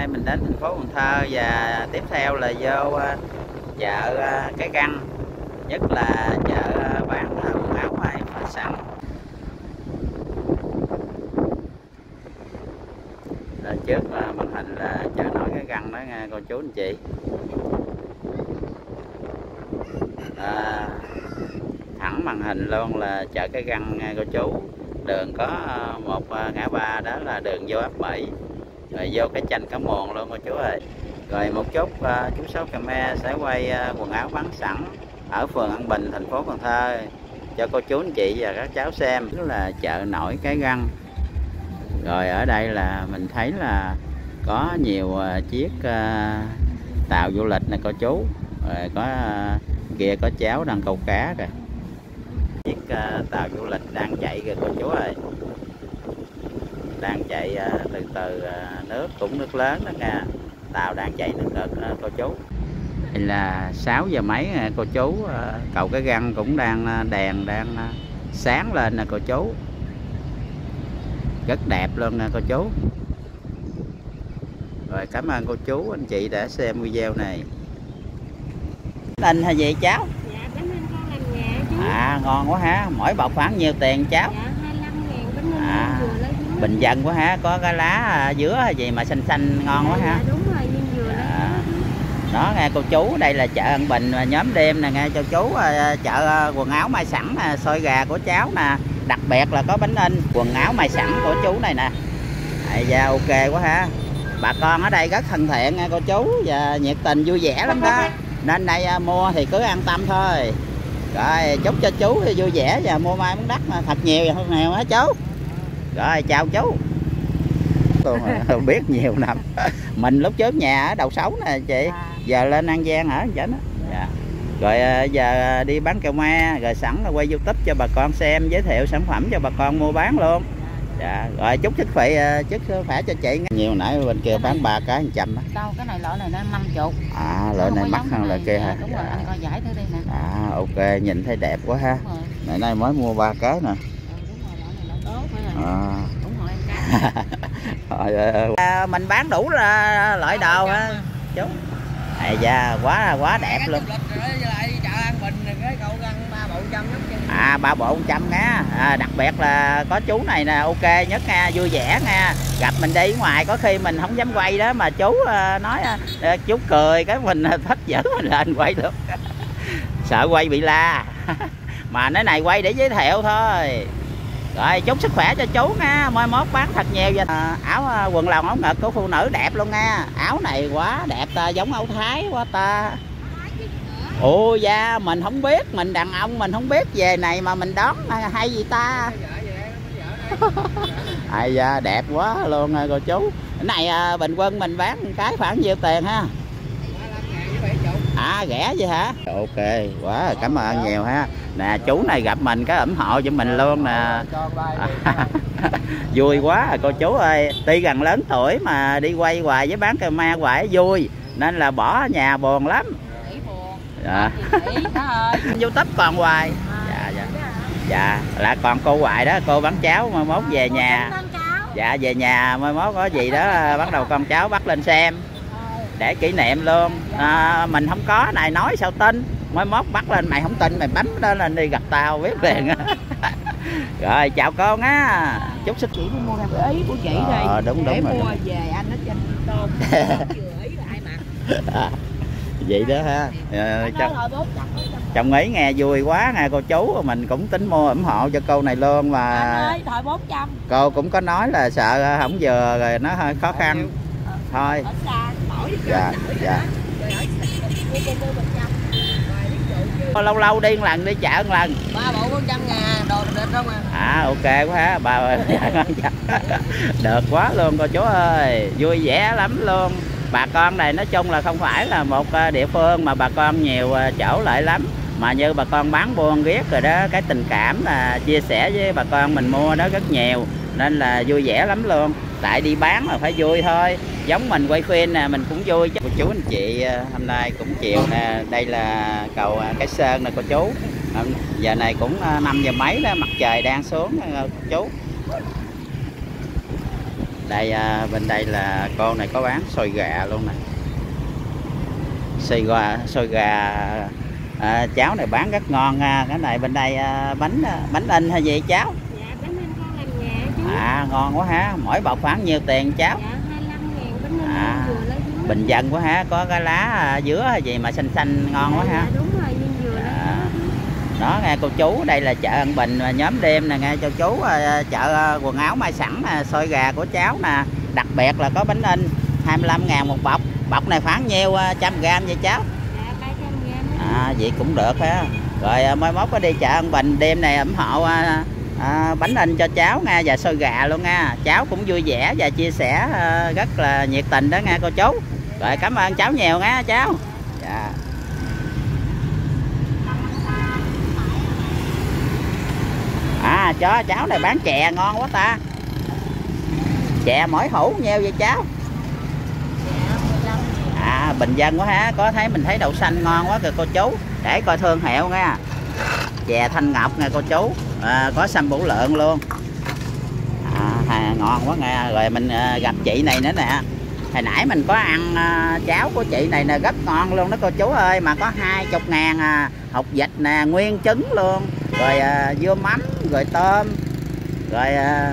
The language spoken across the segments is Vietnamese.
nay mình đến thành phố Cần Thơ và tiếp theo là vô chợ Cái Răng, nhất là chợ bán quần áo may và sẵn. Rồi trước màn hình là chợ nổi Cái Răng đó nha cô chú anh chị. Thẳng màn hình luôn là chợ Cái Răng nha cô chú. Đường có một ngã ba, đó là đường vô ấp 7, rồi vô cái chanh Cá Mồn luôn cô chú ơi. Rồi một chút chú Sáu Camera sẽ quay quần áo bán sẵn ở phường An Bình, thành phố Cần Thơ cho cô chú anh chị và các cháu xem. Đó là chợ nổi Cái Răng. Rồi ở đây là mình thấy là có nhiều chiếc tàu du lịch này cô chú. Rồi có kia có cháu đang câu cá kìa. Chiếc tàu du lịch đang chạy kìa cô chú ơi. Đang chạy từ từ, nước cũng nước lớn đó nha. Tàu đang chạy nước ngực đó, cô chú. Đây là 6 giờ mấy nè cô chú. Cầu Cái Răng cũng đang đèn đang sáng lên nè cô chú. Rất đẹp luôn nè cô chú. Rồi cảm ơn cô chú anh chị đã xem video này. Anh hay gì cháu? Dạ bánh anh con làm nhà chú. Ngon quá hả? Mỗi bọc khoảng nhiêu tiền cháu? Dạ 25.000 bánh anh vừa lấy dứa. Bình dân quá hả? Có cái lá dứa hay gì mà xanh xanh ngon quá hả? Dạ đúng rồi, nhưng vừa lấy đó nghe cô chú, đây là chợ An Bình nhóm đêm nè nghe cho chú. Chợ quần áo may sẵn nè, xôi gà của cháu nè, đặc biệt là có bánh in quần áo may sẵn của chú này nè. Dạ ok quá ha. Bà con ở đây rất thân thiện nghe cô chú và nhiệt tình vui vẻ lắm đó, nên đây mua thì cứ an tâm thôi. Rồi chúc cho chú vui vẻ và mua may bán đắt thật nhiều hơn nhiều hả chú. Rồi chào chú. Tôi biết nhiều năm. Mình lúc trước nhà ở Đầu Sống nè chị, giờ lên An Giang ở vậy đó. Dạ. Rồi giờ đi bán kẹo me, rồi sẵn là quay YouTube cho bà con xem, giới thiệu sản phẩm cho bà con mua bán luôn. Dạ. Rồi chúc sức khỏe cho chị. Nhiều nãy bên kia bán 3 cái 100 á. đâu cái này loại này nó 50. Loại này mắc hơn loại kia hả? Đúng rồi, anh coi giải thử đi nè. Ok, nhìn thấy đẹp quá ha. Này nay mới mua 3 cái nè. Đúng rồi, loại này loại tốt phải rồi. Ủng hộ em cái. Mình bán đủ là loại đồ ha chú. Da quá đẹp luôn. Chợ An Bình cái cầu Răng 3 bộ 100 3 bộ 100 nha. Đặc biệt là có chú này nè, ok nhất nha, vui vẻ nha. Gặp mình đi ngoài có khi mình không dám quay đó mà chú nói chú cười cái mình thích dữ mình lên quay luôn. Sợ quay bị la. Mà cái này quay để giới thiệu thôi. Rồi chúc sức khỏe cho chú nha, mai mốt bán thật nhiều. Áo quần lồng áo ngực của phụ nữ đẹp luôn nha. Áo này quá đẹp ta, giống áo Thái quá ta. Ồ da, mình không biết, mình đàn ông mình không biết về này mà mình đón hay gì ta. Da đẹp quá luôn cô chú. Cái này bình quân mình bán cái khoảng nhiêu tiền ha? Rẻ vậy hả? Ok quá, cảm ơn nhiều ha. Nè chú này gặp mình cái ủng hộ cho mình luôn nè. Vui quá cô chú ơi. Tuy gần lớn tuổi mà đi quay hoài với bán cà hoài vui, nên là bỏ nhà buồn lắm. Dạ. YouTube còn hoài. Dạ là còn cô hoài đó, cô bán cháo mai mốt về nhà. Dạ về nhà mai mốt có gì đó bắt đầu con cháu bắt lên xem để kỷ niệm luôn. Mình không có này nói sao tin, mai mốt bắt lên mày không tin mày bấm đó lên đi gặp tao biết liền. Rồi chào con á, chúc sức. Chị đi mua em ý của chị đây. Đúng để rồi. Mua về anh nó trên tôm. Vừa ý là ai mặc. Vậy đó ha. Chồng ấy nghe vui quá nghe cô chú, mình cũng tính mua ủng hộ cho cô này luôn mà. Anh ơi, thời 400. Cô cũng có nói là sợ không vừa rồi nó hơi khó khăn. Thôi. Dạ. Lâu lâu đi một lần, đi chợ một lần. 3 bộ 400 ngàn, đồ đẹp không à? Ok quá ha, được quá luôn cô chú ơi, vui vẻ lắm luôn. Bà con này nói chung là không phải là một địa phương mà bà con nhiều chỗ lại lắm. Mà như bà con bán buôn riết rồi đó, cái tình cảm là chia sẻ với bà con mình mua đó rất nhiều. Nên là vui vẻ lắm luôn. Tại đi bán mà phải vui thôi. Giống mình quay phim nè, mình cũng vui. Cô chú anh chị hôm nay cũng chiều nè. Đây là cầu Cái Sơn nè cô chú. Giờ này cũng 5 giờ mấy đó, mặt trời đang xuống cô chú. Đây bên đây là cô này có bán xôi gà luôn nè. Xôi gà cháo này bán rất ngon nha. Cái này bên đây bánh in hay gì cháu? Dạ bánh in con làm nhà chú. Ngon quá ha. Mỗi bọc khoảng nhiêu tiền cháu? Dạ 25.000 bánh in vừa lấy dứa. Bình dân quá ha. Có cái lá dứa hay gì mà xanh xanh ngon quá ha. Dạ, đúng rồi, nhưng vừa Đó nghe cô chú, đây là chợ An Bình nhóm đêm nè nghe cho chú. Chợ quần áo may sẵn xôi gà của cháu nè. Đặc biệt là có bánh in 25.000 một bọc. Bọc này khoảng nhiêu trăm gram vậy cháu? Dạ 300.000. Vậy cũng được ha. Rồi mai mốt có đi chợ An Bình đêm này ủng hộ bánh in cho cháu nha, và xôi gà luôn nha. Cháu cũng vui vẻ và chia sẻ rất là nhiệt tình đó nha cô chú. Rồi cảm ơn cháu nhiều nha cháu. Dạ. Cho cháu này bán chè ngon quá ta. Chè mỗi hũ nhiêu vậy cháu? Bình dân quá ha. Mình thấy đậu xanh ngon quá kìa cô chú. Để coi thương hiệu nha. Chè Thanh Ngọc nha cô chú. Có sâm Bủ Lượng luôn. Ngon quá nha. Rồi mình gặp chị này nữa nè. Hồi nãy mình có ăn cháo của chị này nè, rất ngon luôn đó cô chú ơi. Mà có 20.000 hột vịt nè, nguyên trứng luôn. Rồi dưa mắm, rồi tôm. Rồi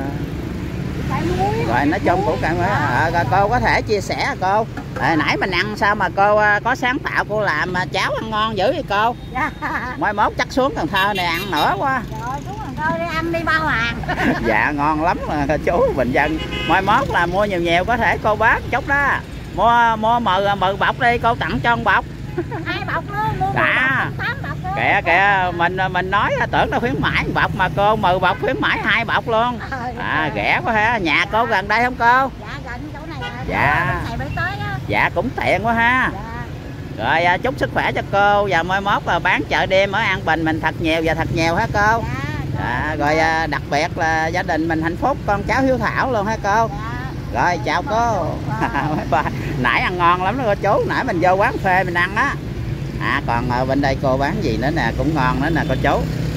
nói chung cũng cảm cô có thể chia sẻ cô. Nãy mình ăn sao mà cô có sáng tạo cô làm mà cháo ăn ngon dữ vậy cô? Dạ. Mai mốt chắc xuống Cần Thơ này ăn nữa quá. Rồi xuống Cần Thơ đi ăn đi Ba Hoàng. Dạ ngon lắm cô chú bình dân. Mai mốt là mua nhiều có thể cô bán chút đó. Mua mừ bọc đi cô, tặng cho một bọc. 2 bọc luôn, mua 8 bọc luôn. Kìa mình nói tưởng nó khuyến mãi 1 bọc mà cô mừ bọc khuyến mãi 2 bọc luôn. Rẻ quá ha. Nhà cô gần đây không cô? Dạ gần chỗ này. Dạ. Dạ cũng tiện quá ha. Dạ. Rồi chúc sức khỏe cho cô, và mai mốt là bán chợ đêm ở An Bình mình thật nhiều và thật nhiều hả cô? Dạ. Rồi đặc biệt là gia đình mình hạnh phúc, con cháu hiếu thảo luôn hả cô? Dạ. Rồi chào cô. Nãy ăn ngon lắm đó cô chú. Nãy mình vô quán phê mình ăn á. Còn bên đây cô bán gì nữa nè, cũng ngon nữa nè cô chú.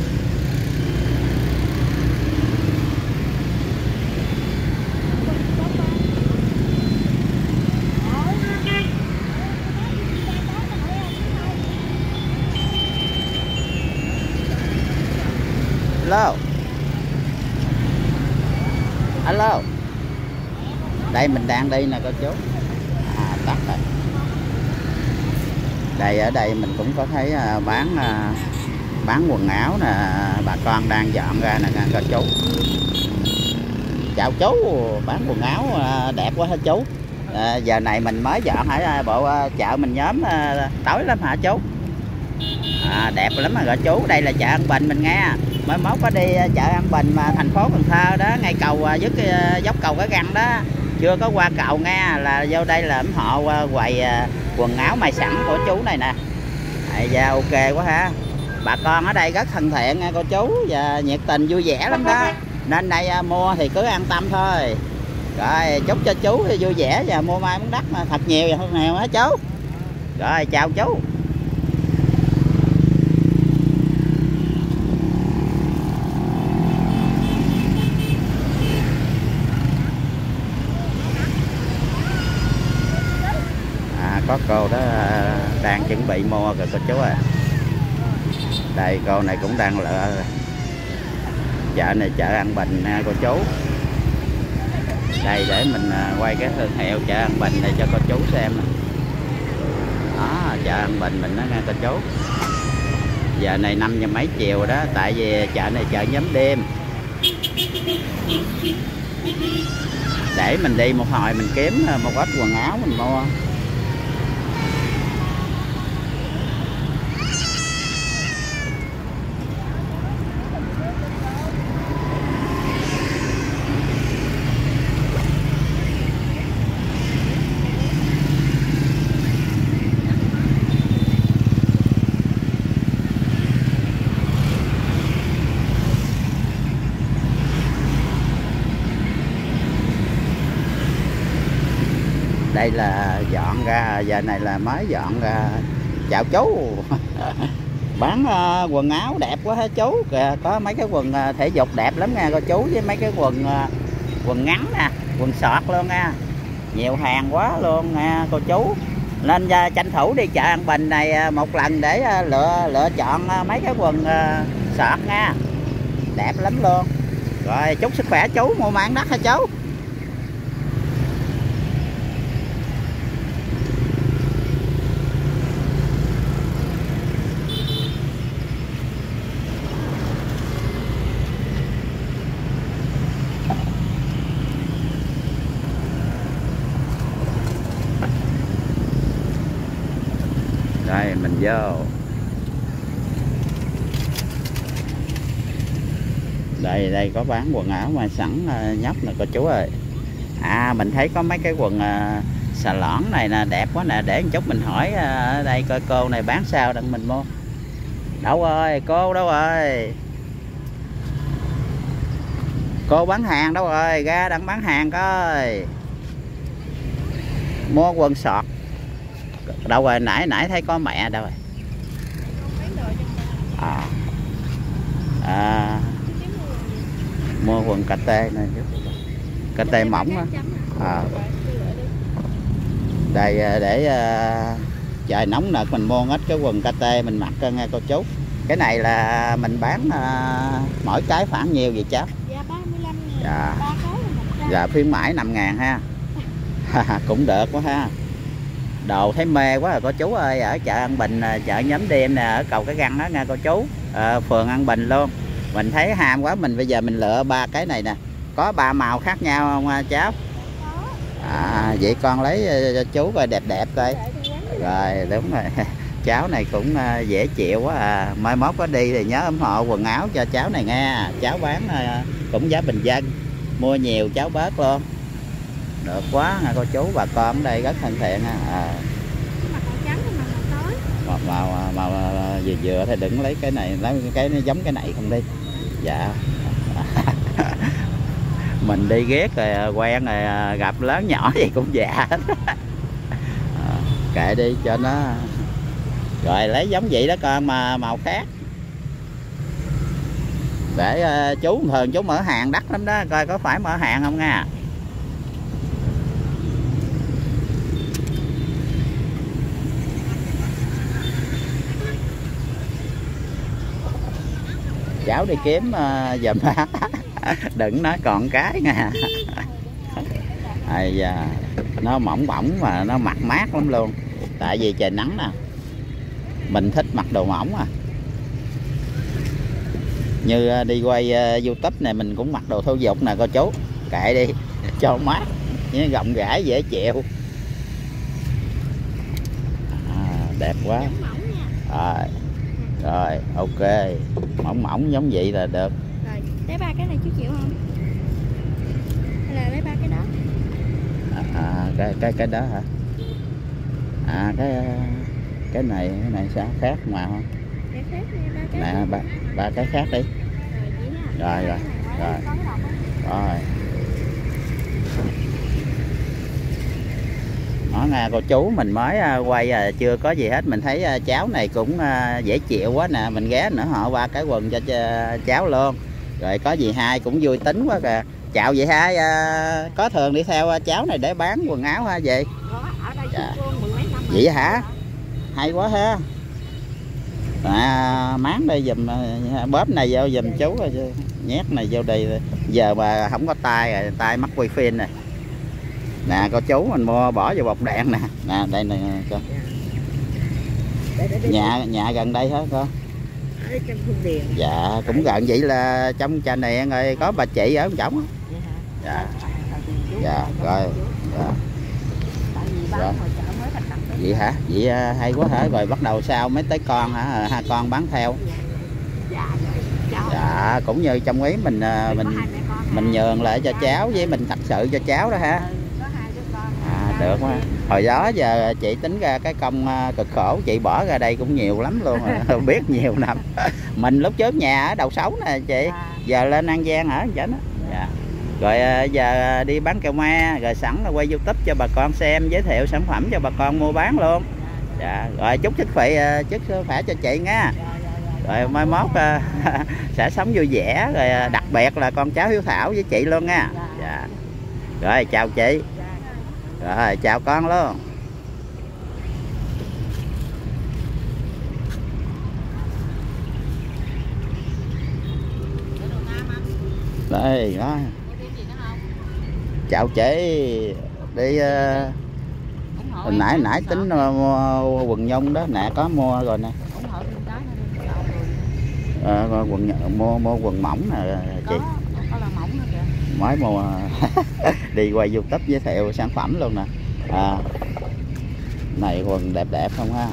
Alo. Đây mình đang đi nè cô chú. Tắt rồi. Đây ở đây mình cũng có thấy bán quần áo nè, bà con đang dọn ra nè cô chú. Chào chú, bán quần áo đẹp quá hả chú? Giờ này mình mới dọn hả bộ chợ mình nhóm tối lắm hả chú? Đẹp lắm mà cô chú. Đây là chợ An Bình mình nghe. Mới mốt có đi chợ An Bình mà thành phố Cần Thơ đó, ngay cầu dứt dốc cầu Cái Răng đó, chưa có qua cầu nghe, là vô đây là ủng hộ quầy quần áo may sẵn của chú này nè. Dạ ok quá ha. Bà con ở đây rất thân thiện nha cô chú, và nhiệt tình vui vẻ lắm đó, nên đây mua thì cứ an tâm thôi. Rồi chúc cho chú vui vẻ và mua may món đất mà thật nhiều và hơn nhiều hả chú. Rồi chào chú. Có cô đó đang chuẩn bị mua rồi cô chú à. Đây cô này cũng đang lựa. Chợ này chợ An Bình nha cô chú. Đây để mình quay cái thương hiệu chợ An Bình này cho cô chú xem. Đó, chợ An Bình mình đó nha cô chú. Giờ này 5 giờ mấy chiều đó, tại vì chợ này chợ nhóm đêm. Để mình đi một hồi mình kiếm một ít quần áo mình mua. Đây là dọn ra, giờ này là mới dọn ra. Chào chú. Bán quần áo đẹp quá hả chú? Kìa, có mấy cái quần thể dục đẹp lắm nha cô chú, với mấy cái quần ngắn nè. quần sọt luôn nha, nhiều hàng quá luôn nha cô chú. Nên tranh thủ đi chợ An Bình này một lần để lựa chọn mấy cái quần sọt nha, đẹp lắm luôn. Rồi chúc sức khỏe chú, mua mang đất hả chú. Đây mình vô. Đây có bán quần áo mà sẵn nhóc nè cô chú ơi. À mình thấy có mấy cái quần xà lõn này nè, đẹp quá nè, để một chút mình hỏi ở đây coi cô này bán sao đặng mình mua. Đâu rồi cô, đâu rồi cô bán hàng, đâu rồi ra đang bán hàng coi. Mua quần sọt đâu rồi, nãy thấy có mẹ đâu rồi. Mua quần cà tê này, cà tê mỏng á. Đây để trời nóng nực mình mua ít cái quần cà tê mình mặc nghe cô chú. Cái này là mình bán mỗi cái khoảng nhiêu vậy cháu? Dạ 35 ngàn. Dạ. 3 cái là 100. Dạ khuyến mãi 5 ngàn ha. Cũng được quá ha. Đồ thấy mê quá rồi cô chú ơi. Ở chợ An Bình, chợ Nhóm Đêm nè, ở cầu Cái Răng đó nha cô chú, phường An Bình luôn. Mình thấy ham quá, mình bây giờ mình lựa 3 cái này nè. Có 3 màu khác nhau không cháu? Vậy con lấy cho chú coi đẹp đẹp coi. Rồi đúng rồi. Cháu này cũng dễ chịu quá à. Mai mốt có đi thì nhớ ủng hộ quần áo cho cháu này nghe. Cháu bán cũng giá bình dân, mua nhiều cháu bớt luôn. Được quá nha cô chú, bà con ở đây rất thân thiện ha. Màu vừa thì đừng lấy cái này, lấy cái nó giống cái này không đi. Dạ. Mình đi ghét rồi quen rồi, gặp lớn nhỏ gì cũng dạ hết. Kệ đi cho nó. Rồi lấy giống vậy đó con, mà màu khác. Để chú thường chú mở hàng đắt lắm đó, coi có phải mở hàng không nha. Cháu đi kiếm giùm. Đừng nói còn cái nha. Da, nó mỏng mỏng mà nó mặc mát lắm luôn. Tại vì trời nắng nè, mình thích mặc đồ mỏng à. Như đi quay YouTube này mình cũng mặc đồ thô dục nè cô chú. Kệ đi cho mát, rộng rãi dễ chịu. Đẹp quá. Rồi ok, mỏng mỏng giống vậy là được. Rồi lấy 3 cái này chú chịu không? Hay là lấy 3 cái đó? Cái đó hả? Cái này sao khác mà không? Cái khác đi, 3 cái. Nè, ba cái khác đi. Rồi. Đó nghe cô chú, mình mới quay chưa có gì hết. Mình thấy cháu này cũng dễ chịu quá nè. Mình ghé nữa họ 3 cái quần cho cháu luôn. Rồi có gì hai cũng vui tính quá kìa. Chào vậy hai, có thường đi theo cháu này để bán quần áo ha vậy? Dạ. Vậy hả? Hay quá ha. Máng đây dùm, bóp này vô dùm chú, nhét này vô đây. Giờ mà không có tay rồi, tay mắc quay phim này. Nè cô chú, mình mua bỏ vô bọc đạn nè. Nè đây nè con. Nhà gần đây hả con? Dạ cũng gần vậy, là trong trà này rồi có bà chị ở trong á. Dạ. Dạ rồi. Dạ. Rồi. Vậy hả? Vậy hay quá hả? Rồi bắt đầu sao mới tới con hả? Hai con bán theo. Dạ cũng như trong ý mình nhường lại cho cháu, với mình thật sự cho cháu đó ha. Được quá. Hồi đó giờ chị tính ra cái công cực khổ chị bỏ ra đây cũng nhiều lắm luôn rồi. Biết nhiều năm. Mình lúc trước nhà ở Đầu Sống nè chị, giờ lên An Giang ở vậy đó. Dạ. Rồi giờ đi bán kẹo me, rồi sẵn là quay YouTube cho bà con xem, giới thiệu sản phẩm cho bà con mua bán luôn. Dạ. Rồi chúc sức khỏe cho chị nha. Rồi mai mốt sẽ sống vui vẻ, rồi đặc biệt là con cháu hiếu thảo với chị luôn nha. Dạ. Rồi chào chị. Rồi chào con luôn. Đây đó. Chào chị. Đi nãy tính mua quần nhung đó nè, có mua rồi nè. Mua quần mỏng nè chị. Có là mỏng nữa kìa. Mới mua. Đi quay YouTube giới thiệu sản phẩm luôn nè. Này quần đẹp đẹp không ha?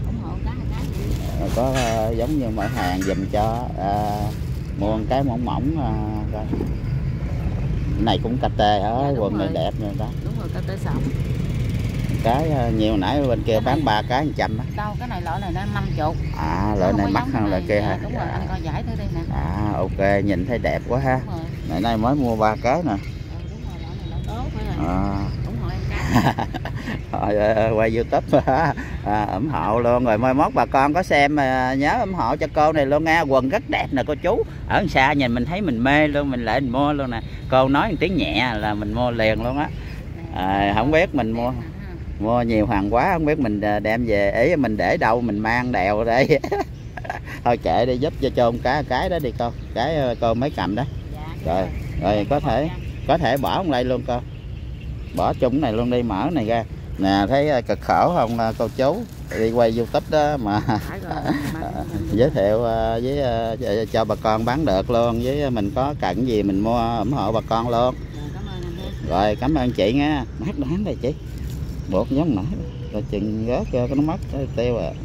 Có giống như mở hàng dùm cho. Mua một cái mỏng mỏng coi. Này cũng KT hả? Dạ, quần này đẹp rồi đó. Đúng rồi, KT sẵn. Cái nhiều nãy bên kia bán 3 cái 100 á. Đâu, cái này loại này nó 50. Loại này mắc hơn loại kia hả? Đúng rồi, anh coi giải thử đi nè. Ok, nhìn thấy đẹp quá ha. Ngày nay mới mua 3 cái nè. Đúng rồi, loại này loại tốt phải ủng hộ em cái. Rồi, quay YouTube ủng hộ luôn. Rồi mai mốt bà con có xem nhớ ủng hộ cho cô này luôn nha. Quần rất đẹp nè cô chú. Ở xa nhìn mình thấy mình mê luôn, mình lại mình mua luôn nè. Cô nói một tiếng nhẹ là mình mua liền luôn á. Không biết mình mua nhiều hàng quá, không biết mình đem về ý mình để đâu, mình mang đèo đây. Thôi kệ đi, giúp cho một cái đó đi cô. Cái cô mới cầm đó. Rồi có thể bỏ trong đây luôn cô. Bỏ chung này luôn đi, mở này ra. Nè thấy cực khổ không cô chú, đi quay YouTube đó mà. Giới thiệu với cho bà con bán được luôn, với mình có cần gì mình mua ủng hộ bà con luôn. Rồi cảm ơn chị nha. Mát đoán đây chị. Bột giống nổi rồi chừng rớt cho nó mất tiêu à.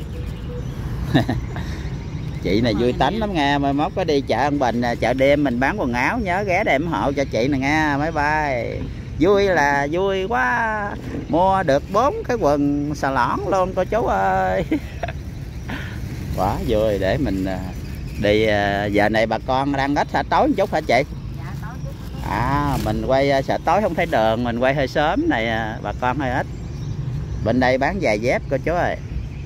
Chị này vui tánh lắm nghe. Mai mốt có đi chợ An Bình, chợ đêm mình bán quần áo nhớ ghé để ủng hộ cho chị nè nghe. Bye bye. Vui là vui quá, mua được 4 cái quần xà lõn luôn cô chú ơi. Quá vui. Để mình đi. Giờ này bà con đang ít hả, tối một chút hả chị? Mình quay sợ tối không thấy đường, mình quay hơi sớm này bà con hơi ít. Bên đây bán giày dép cô chú ơi.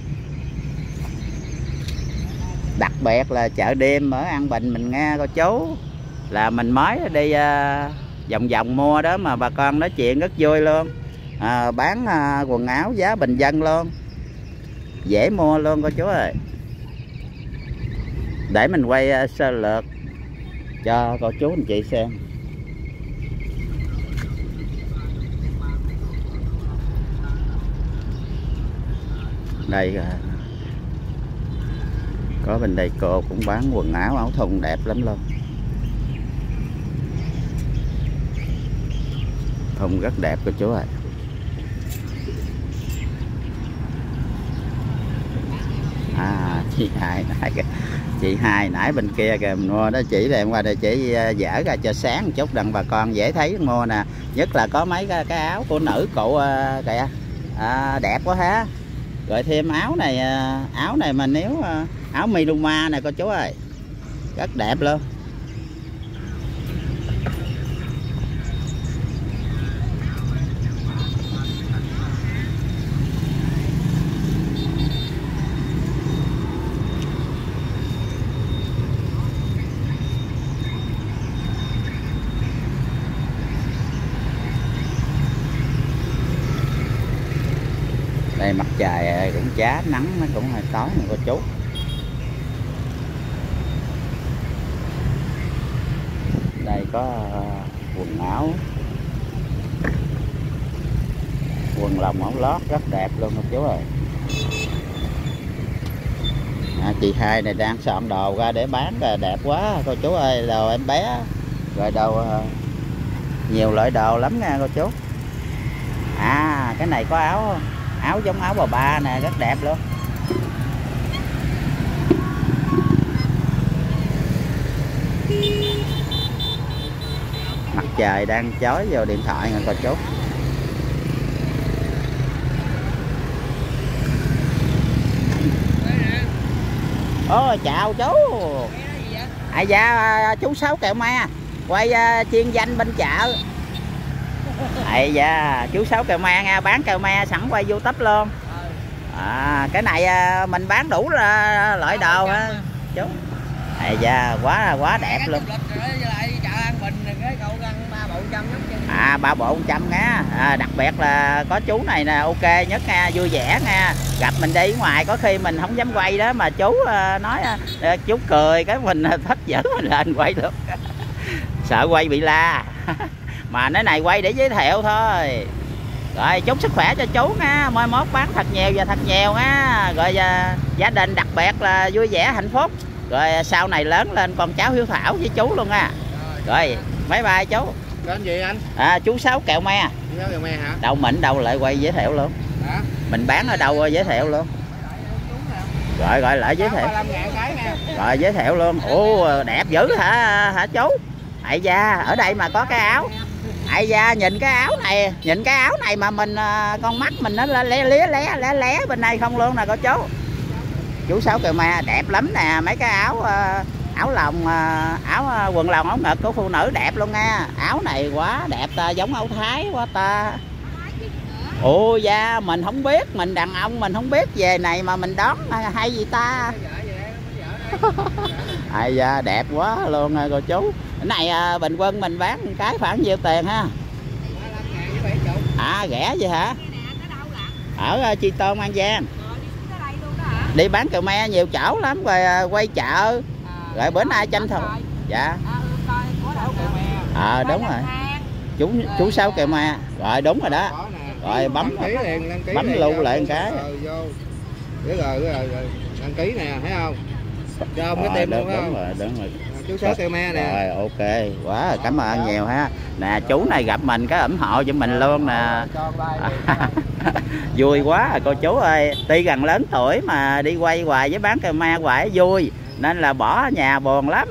Đặc biệt là chợ đêm ở An Bình mình nghe cô chú, là mình mới đi vòng vòng mua đó mà bà con nói chuyện rất vui luôn. Bán quần áo giá bình dân luôn, dễ mua luôn cô chú ơi. Để mình quay sơ lược cho cô chú anh chị xem. Đây có bên đây cô cũng bán quần áo áo thun đẹp lắm luôn. Thun rất đẹp cô chú ơi. Chị hai nãy bên kia kìa mình mua đó, chỉ đem qua đây chỉ dở ra cho sáng một chút đặng bà con dễ thấy mua nè. Nhất là có mấy cái áo của nữ cụ kìa, đẹp quá ha. Rồi thêm áo này mà nếu áo Miluma này cô chú ơi, rất đẹp luôn. Đây mặt trời cũng chá nắng, nó cũng hơi tối nè cô chú. Đây có quần áo, quần lồng áo lót rất đẹp luôn cô chú ơi. Chị hai này đang soạn đồ ra để bán kìa, đẹp quá cô chú ơi. Đồ em bé, rồi đồ nhiều loại đồ lắm nha cô chú. Cái này có áo giống áo bà ba nè, rất đẹp luôn. Mặt trời đang chói vào điện thoại nè cô chú. Ôi chào chú. Dạ chú Sáu Kẹo Me, quay chuyên danh bên chợ. Dạ chú Sáu Kẹo Me nha, bán kẹo me sẵn quay YouTube luôn. Cái này mình bán đủ loại đồ ha chú. Dạ quá đẹp luôn. Chợ An Bình cái cậu găng 3 bộ 100 nhất. À 3 bộ 100 nha. Đặc biệt là có chú này nè, ok nhất nha, vui vẻ nha. Gặp mình đi ngoài có khi mình không dám quay đó mà chú nói chú cười cái mình thích dữ mình lên quay luôn. Sợ quay bị la. Mà cái này quay để giới thiệu thôi. Rồi chúc sức khỏe cho chú nha, mai mốt bán thật nhiều và thật nhiều nha. Rồi gia đình đặc biệt là vui vẻ hạnh phúc. Rồi sau này lớn lên con cháu hiếu thảo với chú luôn nha. Rồi bye bye chú. Tên gì anh? Chú Sáu Kẹo Me. Chú Sáu Kẹo Me hả? Đâu mình đâu lại quay giới thiệu luôn. Hả? Mình bán ở đâu giới thiệu luôn. Rồi gọi lại giới thiệu. Rồi giới thiệu luôn. Ồ đẹp dữ hả chú? Ây da, ở đây mà có cái áo. Ây da, nhìn cái áo này mà mình con mắt mình nó lé bên đây không luôn nè cô chú. Chú Sáu Kẹo Me đẹp lắm nè, mấy cái áo áo lồng, áo quần lồng áo ngực của phụ nữ đẹp luôn nha. Áo này quá đẹp ta, giống áo Thái quá ta. Ồ da, mình không biết, mình đàn ông mình không biết về này mà mình đón hay gì ta. Ây da, đẹp quá luôn cô chú. Cái này bình quân mình bán cái khoảng nhiêu tiền ha? Rẻ vậy hả? Ở Chi Tôn An Giang. Đi bán Kẹo Me nhiều chỗ lắm rồi, quay chợ. Rồi bữa nay tranh thủ. Dạ. Đúng rồi. Chú Sáu Kẹo Me. Rồi đúng rồi đó. Rồi bấm lưu lại một cái. Rồi đăng ký nè, thấy không? Cho ông cái tem luôn không? Đúng rồi. Chú Sáu Kẹo Me nè. Rồi ok, quá cảm ơn nhiều ha. Nè chú này gặp mình cái ủng hộ cho mình luôn nè. Vui quá cô chú ơi. Tuy gần lớn tuổi mà đi quay hoài với bán Kẹo Me hoài vui. Nên là bỏ nhà buồn lắm.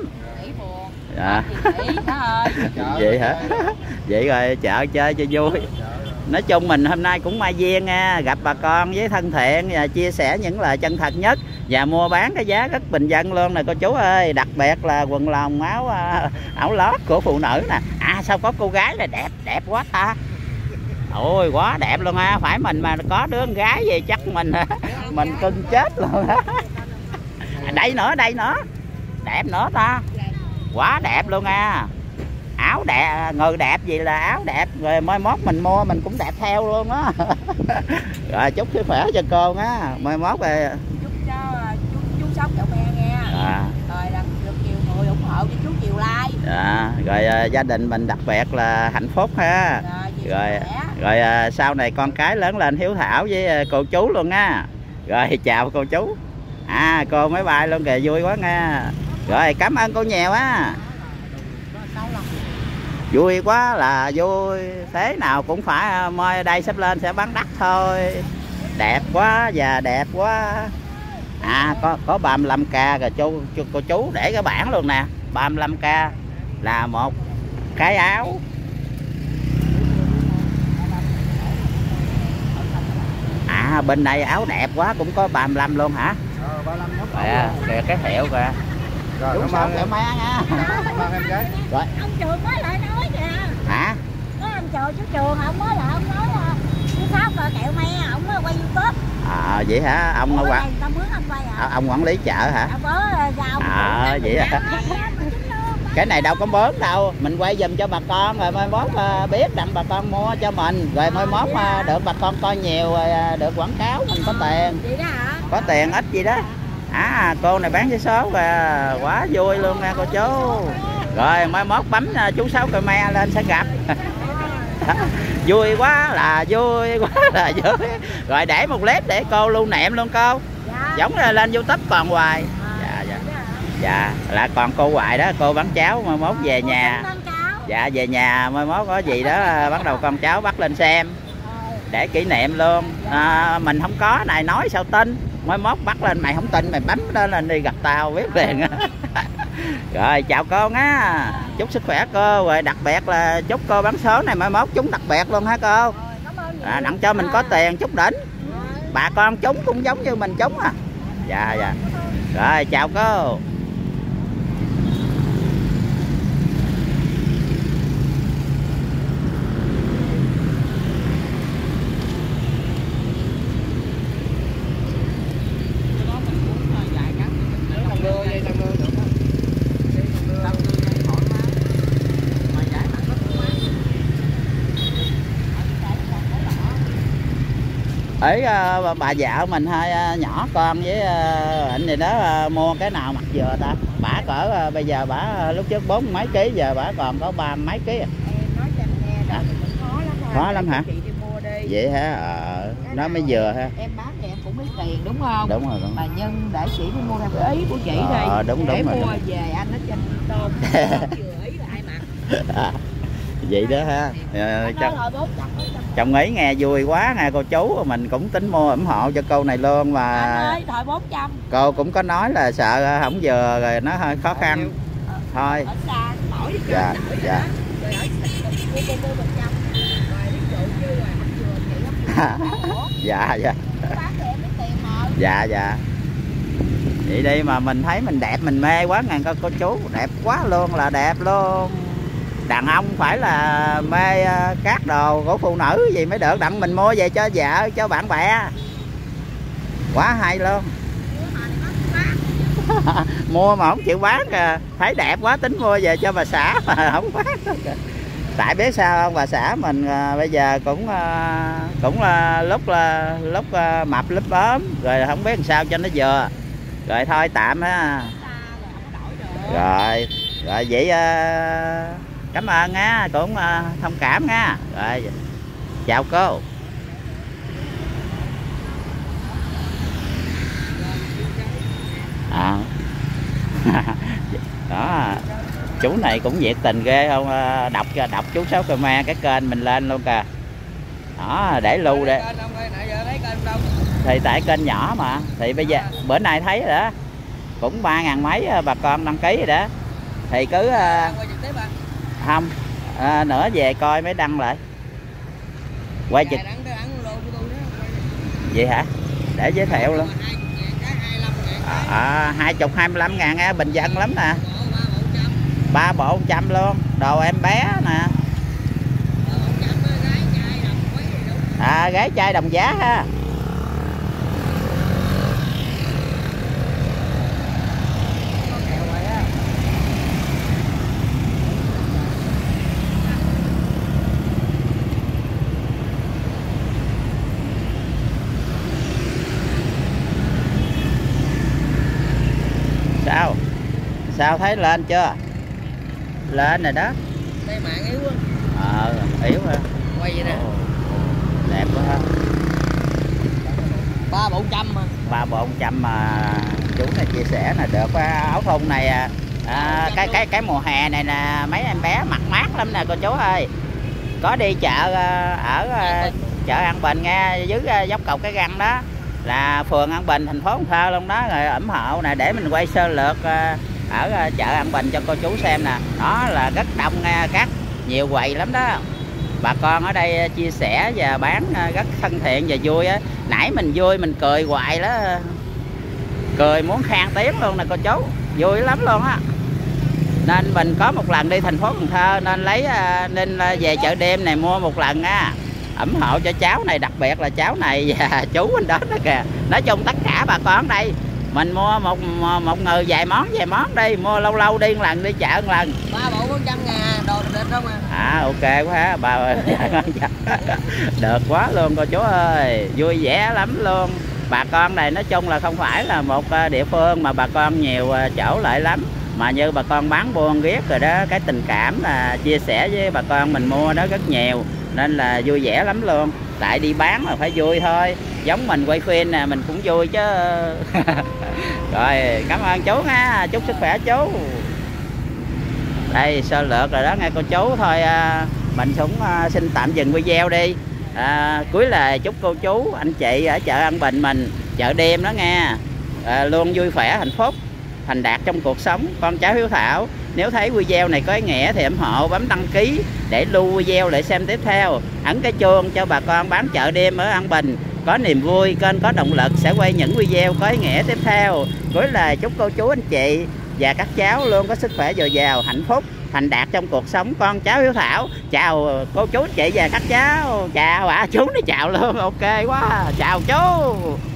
Vậy hả? Vậy rồi chợ chơi cho vui. Nói chung mình hôm nay cũng mai duyên nha, gặp bà con với thân thiện và chia sẻ những lời chân thật nhất và mua bán cái giá rất bình dân luôn nè cô chú ơi. Đặc biệt là quần lồng, áo lót của phụ nữ nè. Sao có cô gái là đẹp quá ta. Ôi quá đẹp luôn ha, phải mình mà có đứa con gái gì chắc mình cưng chết luôn á. Đây nữa đẹp nữa ta, quá đẹp luôn nha. Áo đẹp, người đẹp gì là áo đẹp, rồi mai mốt mình mua mình cũng đẹp theo luôn á. Rồi chúc sức khỏe cho cô á, mai mốt rồi chúc cho chú Sáu Kẹo Me nha. Rồi là được nhiều người ủng hộ cho chú nhiều like. Rồi gia đình mình đặc biệt là hạnh phúc ha. Rồi sau này con cái lớn lên hiếu thảo với cô chú luôn á. Rồi chào cô chú. Cô máy bay luôn kìa, vui quá nha. Rồi cảm ơn cô nhiều á. Vui quá là vui, thế nào cũng phải mời đây sắp lên sẽ bán đắt thôi. Đẹp quá và đẹp quá. Có 35k rồi cô chú để cái bảng luôn nè. 35k là một cái áo. Bên đây áo đẹp quá cũng có 35 luôn hả? 35 kìa cái hiệu kìa. Rồi, chú Sáu Kẹo Me nha. Rồi. Ông Trường mới lại nói kìa. Hả? Có anh chú Trường, ông mới lại ông nói là chú Sáu Kẹo Me, ông mới quay YouTube. Vậy hả? Ông ông quản lý chợ hả? Vậy hả? Cái này đâu có bớn đâu, mình quay giùm cho bà con rồi mai mốt biết đặng bà con mua cho mình, rồi mai mốt được bà con coi nhiều rồi được quảng cáo mình có tiền. Vậy đó hả? Có tiền ít gì đó. Cô này bán vé số và quá vui luôn nha cô chú. Rồi mai mốt bấm chú Sáu Kẹo Me lên sẽ gặp. Vui quá là vui. Rồi để một clip để cô lưu niệm luôn cô. Giống là lên YouTube còn hoài. Dạ là còn cô hoài đó, cô bán cháo mai mốt về nhà. Dạ về nhà mai mốt có gì đó bắt đầu con cháu bắt lên xem để kỷ niệm luôn. Mình không có này nói sao tin, mai mốt bắt lên mày không tin mày bấm đó lên đi gặp tao biết liền. Rồi chào cô nhá, chúc sức khỏe cô, rồi đặc biệt là chúc cô bán số này mai mốt trúng đặc biệt luôn hả cô. Đặng cho mình có tiền chút đỉnh, bà con trúng cũng giống như mình trúng à. Dạ rồi chào cô. ấy bà vợ mình hơi nhỏ con với anh gì đó mua cái nào mặc vừa ta, bả cỡ bây giờ bả lúc trước 40 mấy ký, giờ bả còn có 30 mấy ký. Em nói cho anh nghe đó, khó lắm ha. Khó lắm hả? Chị đi mua đi. Vậy hả? Nó mới vừa ha. Em bán thì em cũng biết tiền đúng không? Đúng rồi. Mà nhân để chị đi mua theo cái ý của chị đi. Đúng để rồi. Mua về anh nó trên tôm. Vừa ý là ai mặc. Vậy đó ha. Chồng ấy nghe vui quá nè cô chú, mình cũng tính mua ủng hộ cho cô này luôn mà. Anh ơi, thôi 400. Cô cũng có nói là sợ không vừa rồi nó hơi khó khăn. Thôi. Ở xa đổi đi. Dạ. Rồi ở mua 100. Rồi ví dụ như là anh vừa chị Dạ. bán thì em lấy tiền mà. Dạ. Vậy đi mà mình thấy mình đẹp mình mê quá ngàn cô chú, đẹp quá luôn là đẹp luôn. Đàn ông phải là mê các đồ của phụ nữ gì mới được, đặng mình mua về cho vợ cho bạn bè. Quá hay luôn. Mua mà không chịu bán kìa, thấy đẹp quá tính mua về cho bà xã mà không bán. Tại biết sao không, bà xã mình bây giờ cũng lúc mập lúc ốm rồi không biết làm sao cho nó vừa. Rồi thôi tạm ha. Rồi vậy cảm ơn á, cũng thông cảm nha. Rồi chào cô. Đó, chú này cũng nhiệt tình ghê không, đọc chú Sáu Khmer cái kênh mình lên luôn kìa. Đó, để lưu đây. Thì tại kênh nhỏ mà, thì bây giờ bữa nay thấy rồi đó, cũng 3.000 mấy bà con đăng ký rồi đó. Thì cứ không nữa về coi mới đăng lại. Quay trực vậy hả? Để giới thiệu luôn. 20 25 ngàn á, bình dân lắm nè. 3 bộ 100 luôn. Đồ em bé nè. Gái trai đồng giá ha. Sao thấy lên chưa? Lên rồi đó. Đây mạng yếu quá. Yếu hả? Quay vậy nè. Đẹp quá ha. 3 bộ 100 mà. 3 bộ 100 mà chú này chia sẻ là được. Áo thun này cái mùa hè này nè mấy em bé mặc mát lắm nè cô chú ơi. Có đi chợ ở chợ An Bình nghe, dưới dốc cầu Cái Răng đó, là phường An Bình thành phố Cần Thơ luôn đó. Rồi ủng hộ nè để mình quay sơ lược ở chợ An Bình cho cô chú xem nè. Đó là rất đông nghe, các nhiều quầy lắm đó. Bà con ở đây chia sẻ và bán rất thân thiện và vui á. Nãy mình vui mình cười hoài đó, cười muốn khan tiếng luôn nè cô chú, vui lắm luôn á. Nên mình có một lần đi thành phố Cần Thơ nên về chợ đêm này mua một lần á, ủng hộ cho cháu này, đặc biệt là cháu này và chú anh đó kìa. Nói chung tất cả bà con ở đây mình mua một người vài món đi, mua lâu lâu đi một lần, đi chợ một lần. 3 bộ 400 ngàn, đồ đẹp không à? Ok quá bà. Được quá luôn cô chú ơi, vui vẻ lắm luôn. Bà con này nói chung là không phải là một địa phương mà bà con nhiều chỗ lại lắm, mà như bà con bán buôn riết rồi đó, cái tình cảm là chia sẻ với bà con mình mua đó rất nhiều, nên là vui vẻ lắm luôn. Tại đi bán mà phải vui thôi, giống mình quay phim nè mình cũng vui chứ. Rồi cảm ơn chú ha, chúc sức khỏe chú. Đây sơ lược rồi đó nghe cô chú. Thôi mình cũng xin tạm dừng video đi. Cuối lời chúc cô chú anh chị ở chợ An Bình mình, chợ đêm đó nghe, luôn vui khỏe hạnh phúc thành đạt trong cuộc sống, con cháu hiếu thảo. Nếu thấy video này có ý nghĩa thì ủng hộ bấm đăng ký để lưu video để xem tiếp theo, ấn cái chuông cho bà con bán chợ đêm ở An Bình có niềm vui, kênh có động lực sẽ quay những video có ý nghĩa tiếp theo. Cuối lời chúc cô chú anh chị và các cháu luôn có sức khỏe dồi dào, hạnh phúc thành đạt trong cuộc sống, con cháu hiếu thảo. Chào cô chú anh chị và các cháu. Chào chú nó chào luôn. Ok quá, chào chú.